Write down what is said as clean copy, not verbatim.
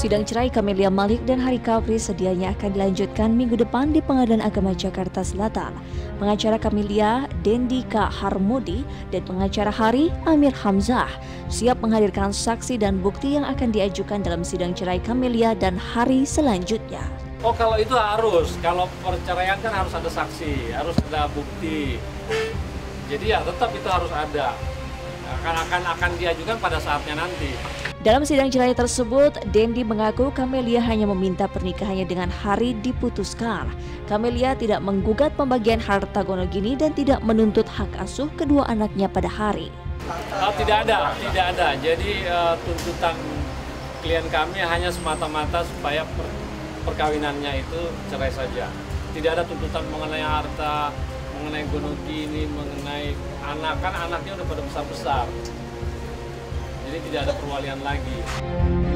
Sidang cerai Camelia Malik dan Hari Kapri sedianya akan dilanjutkan minggu depan di Pengadilan Agama Jakarta Selatan. Pengacara Camelia, Dendi K. Harmodi, dan pengacara Hari, Amir Hamzah, siap menghadirkan saksi dan bukti yang akan diajukan dalam sidang cerai Camelia dan Hari selanjutnya. Oh, kalau itu harus, kalau perceraian kan harus ada saksi, harus ada bukti. Jadi ya tetap itu harus ada. Akan diajukan pada saatnya nanti. Dalam sidang cerai tersebut, Dendi mengaku Camelia hanya meminta pernikahannya dengan Hari diputuskan. Camelia tidak menggugat pembagian harta gonogini dan tidak menuntut hak asuh kedua anaknya pada Hari. Tidak ada. Jadi tuntutan klien kami hanya semata-mata supaya perkawinannya itu cerai saja. Tidak ada tuntutan mengenai harta, mengenai gonogini, mengenai anak, kan anaknya udah pada besar-besar. Jadi tidak ada perwalian lagi.